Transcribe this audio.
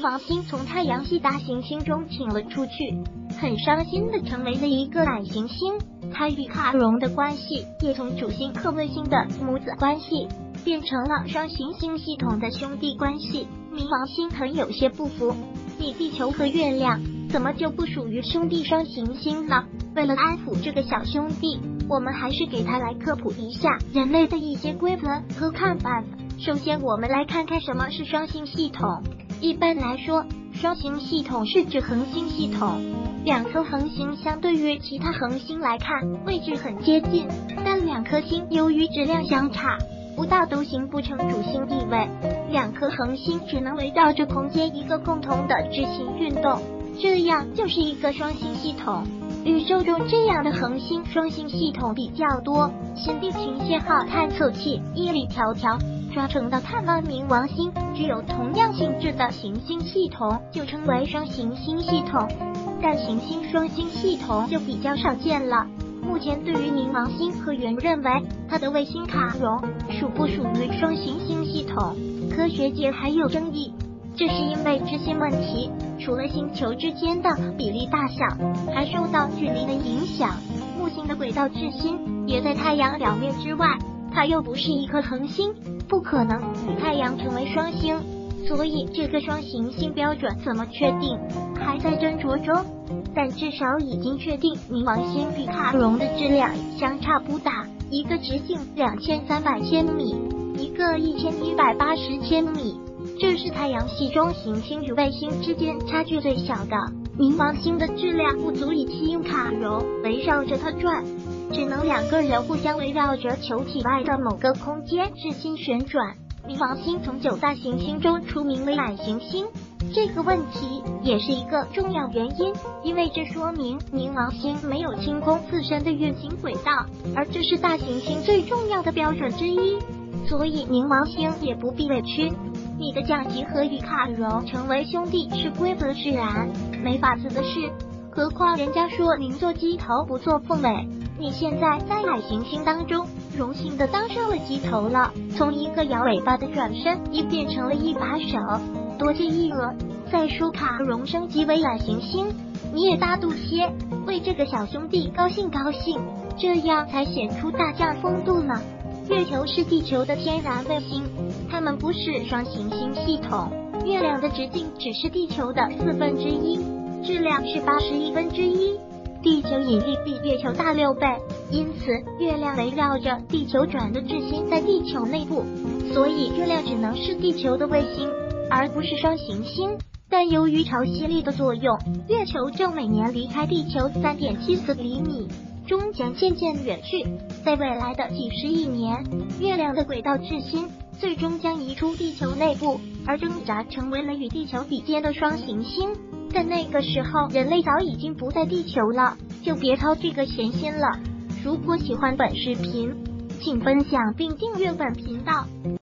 王星从太阳系大行星中请了出去，很伤心的成为了一个矮行星。它与卡戎的关系也从主星和卫星的母子关系变成了双行星系统的兄弟关系。冥王星很有些不服，你地球和月亮怎么就不属于兄弟双行星呢？为了安抚这个小兄弟，我们还是给他来科普一下人类的一些规则和看法。首先我们来看看什么是双星系统。一般来说，双星系统是指恒星系统，两颗恒星相对于其他恒星来看位置很接近，但两颗星由于质量相差不大都形不成主星地位，两颗恒星只能围绕着空间一个共同的质心运动，这样就是一个双星系统。宇宙中这样的恒星双星系统比较多，新地平线号探测器一里迢迢抓成的探望冥王星，具有同样性质的行星系统就称为双行星系统，但行星双星系统就比较少见了。目前对于冥王星和原认为它的卫星卡戎属不属于双行星系统，科学界还有争议，这是因为质心问题，除了星球之间的比例大小，还受到距离的影响。木星的轨道质心也在太阳表面之外，它又不是一颗恒星，不可能与太阳成为双星，所以这个双行星标准怎么确定还在斟酌中，但至少已经确定冥王星与卡戎的质量相差不大，一个直径2300千米，一个1180千米，这是太阳系中行星与卫星之间差距最小的。冥王星的质量不足以吸引卡戎围绕着它转，只能两个人互相围绕着球体外的某个空间质心旋转。冥王星从9大行星中出名为矮行星，这个问题也是一个重要原因，因为这说明冥王星没有清空自身的运行轨道，而这是大行星最重要的标准之一，所以冥王星也不必委屈。你的降级和与卡戎成为兄弟是规则使然，没法子的事，何况人家说宁做鸡头不做凤尾，你现在在矮行星当中荣幸的当上了鸡头了，从一个摇尾巴的转身已变成了一把手，多谢一额。再说卡戎升级为矮行星，你也大度些，为这个小兄弟高兴高兴，这样才显出大将风度呢。月球是地球的天然卫星，它们不是双行星系统，月亮的直径只是地球的1/4，质量是81/1，地球引力比月球大6倍，因此月亮围绕着地球转的质心在地球内部，所以月亮只能是地球的卫星，而不是双行星。但由于潮汐力的作用，月球正每年离开地球3.74厘米，终将渐渐远去，在未来的几十亿年，月亮的轨道质心最终将移出地球内部，而挣扎成为了与地球比肩的双行星。但那个时候人类早已经不在地球了，就别操这个闲心了。如果喜欢本视频，请分享并订阅本频道。